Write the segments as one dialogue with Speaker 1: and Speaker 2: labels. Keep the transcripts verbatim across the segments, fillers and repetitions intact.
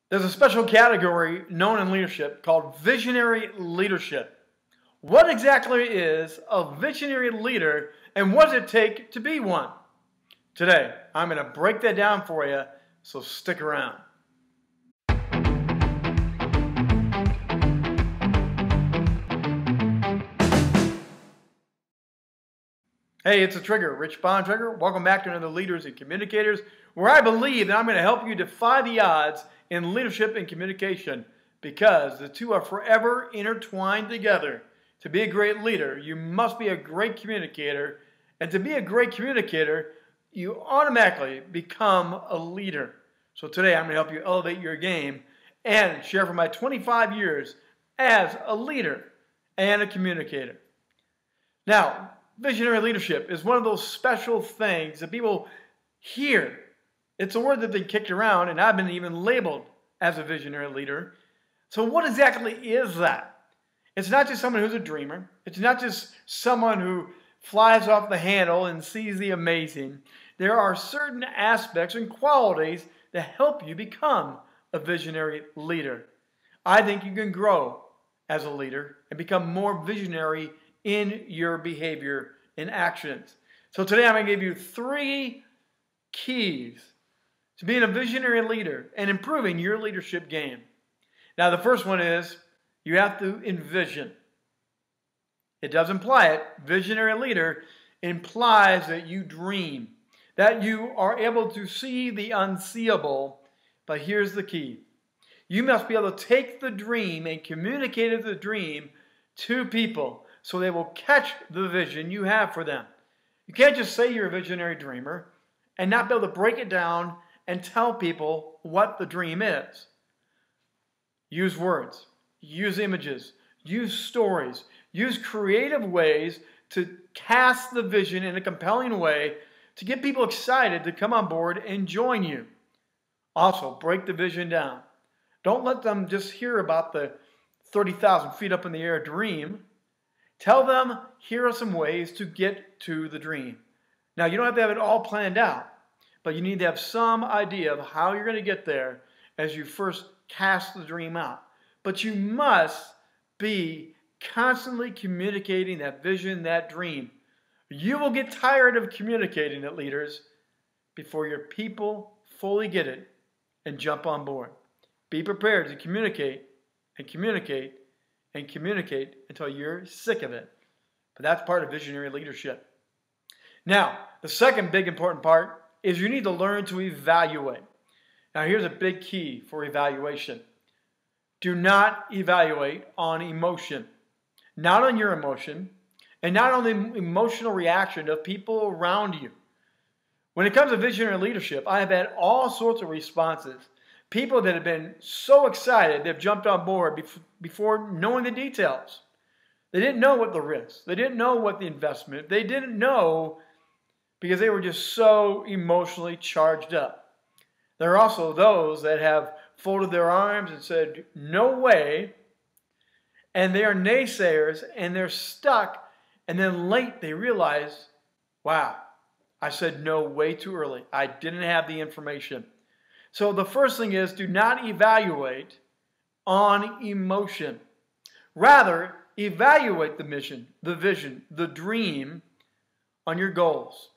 Speaker 1: There's a special category known in leadership called visionary leadership. What exactly is a visionary leader and what does it take to be one? Today, I'm going to break that down for you, so stick around. Hey, it's a Trigger, Rich Bontrager. Welcome back to another Leaders and Communicators, where I believe that I'm going to help you defy the odds in leadership and communication, because the two are forever intertwined together. To be a great leader, you must be a great communicator, and to be a great communicator, you automatically become a leader. So today I'm going to help you elevate your game and share from my twenty-five years as a leader and a communicator. Now, visionary leadership is one of those special things that people hear. It's a word that they kicked around, and I've been even labeled as a visionary leader. So what exactly is that? It's not just someone who's a dreamer. It's not just someone who flies off the handle and sees the amazing. There are certain aspects and qualities that help you become a visionary leader. I think you can grow as a leader and become more visionary in your behavior and actions. So today I'm going to give you three keys to being a visionary leader and improving your leadership game. Now, the first one is you have to envision. It does imply it. Visionary leader implies that you dream, that you are able to see the unseeable. But here's the key. You must be able to take the dream and communicate the dream to people so they will catch the vision you have for them. You can't just say you're a visionary dreamer and not be able to break it down and tell people what the dream is. Use words, use images, use stories, use creative ways to cast the vision in a compelling way to get people excited to come on board and join you. Also, break the vision down. Don't let them just hear about the thirty thousand feet up in the air dream. Tell them, here are some ways to get to the dream. Now, you don't have to have it all planned out, but you need to have some idea of how you're going to get there as you first cast the dream out. But you must be constantly communicating that vision, that dream. You will get tired of communicating it, leaders, before your people fully get it and jump on board. Be prepared to communicate and communicate and communicate until you're sick of it. But that's part of visionary leadership. Now, the second big important part is you need to learn to evaluate. Now, here's a big key for evaluation. Do not evaluate on emotion. Not on your emotion, and not on the emotional reaction of people around you. When it comes to visionary leadership, I have had all sorts of responses. People that have been so excited, they've jumped on board before knowing the details. They didn't know what the risks. They didn't know what the investment. They didn't know because they were just so emotionally charged up. There are also those that have folded their arms and said, no way. And they are naysayers and they're stuck. And then late they realize, wow, I said no way too early. I didn't have the information. So the first thing is, do not evaluate on emotion. Rather, evaluate the mission, the vision, the dream on your goals.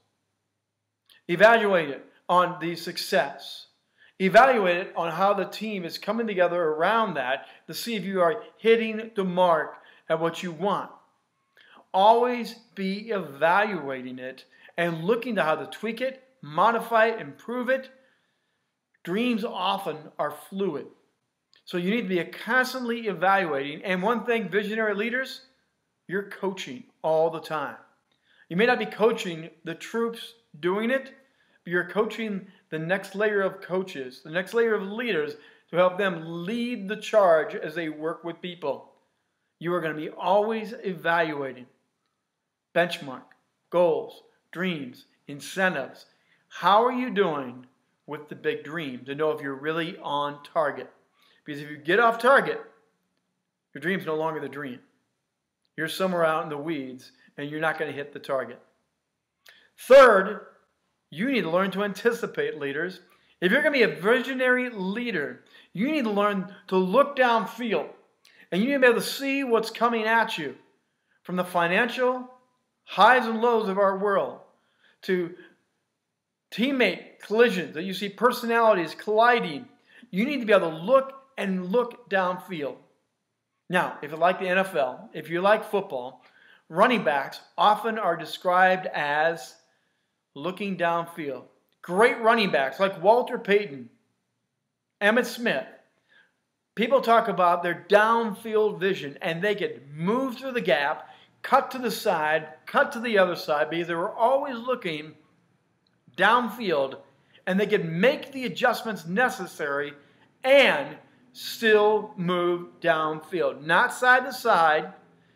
Speaker 1: Evaluate it on the success. Evaluate it on how the team is coming together around that to see if you are hitting the mark at what you want. Always be evaluating it and looking to how to tweak it, modify it, improve it. Dreams often are fluid. So you need to be constantly evaluating. And one thing, visionary leaders, you're coaching all the time. You may not be coaching the troops doing it, but you're coaching the next layer of coaches, the next layer of leaders to help them lead the charge as they work with people. You are going to be always evaluating. Benchmark, goals, dreams, incentives. How are you doing with the big dream to know if you're really on target? Because if you get off target, your dream's no longer the dream. You're somewhere out in the weeds and you're not going to hit the target. Third, you need to learn to anticipate, leaders. If you're going to be a visionary leader, you need to learn to look downfield. And you need to be able to see what's coming at you. From the financial highs and lows of our world to teammate collisions that you see personalities colliding. You need to be able to look and look downfield. Now, if you like the N F L, if you like football, running backs often are described as looking downfield. Great running backs like Walter Payton, Emmitt Smith. People talk about their downfield vision, and they could move through the gap, cut to the side, cut to the other side, because they were always looking downfield, and they could make the adjustments necessary and still move downfield. Not side to side.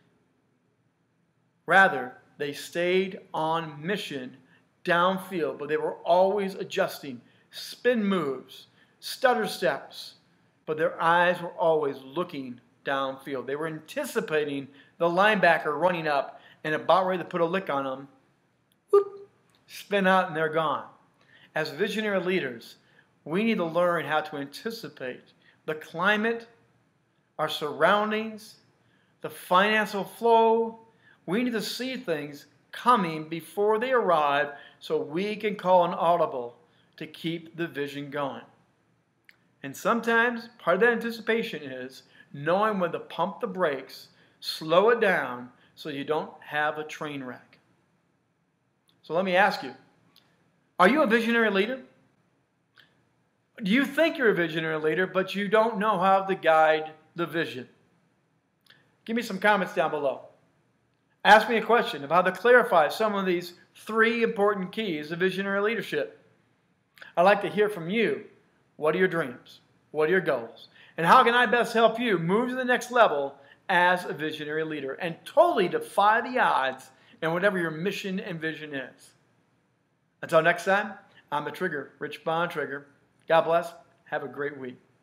Speaker 1: Rather, they stayed on mission downfield, but they were always adjusting. Spin moves, stutter steps, but their eyes were always looking downfield. They were anticipating the linebacker running up and about ready to put a lick on them. Whoop, spin out and they're gone. As visionary leaders, we need to learn how to anticipate the climate, our surroundings, the financial flow. We need to see things coming before they arrive so we can call an audible to keep the vision going. And sometimes part of that anticipation is knowing when to pump the brakes, slow it down so you don't have a train wreck. So let me ask you, are you a visionary leader? Do you think you're a visionary leader, but you don't know how to guide the vision? Give me some comments down below. Ask me a question of how to clarify some of these three important keys of visionary leadership. I'd like to hear from you. What are your dreams? What are your goals? And how can I best help you move to the next level as a visionary leader and totally defy the odds in whatever your mission and vision is? Until next time, I'm the Trigger, Rich Bontrager. God bless. Have a great week.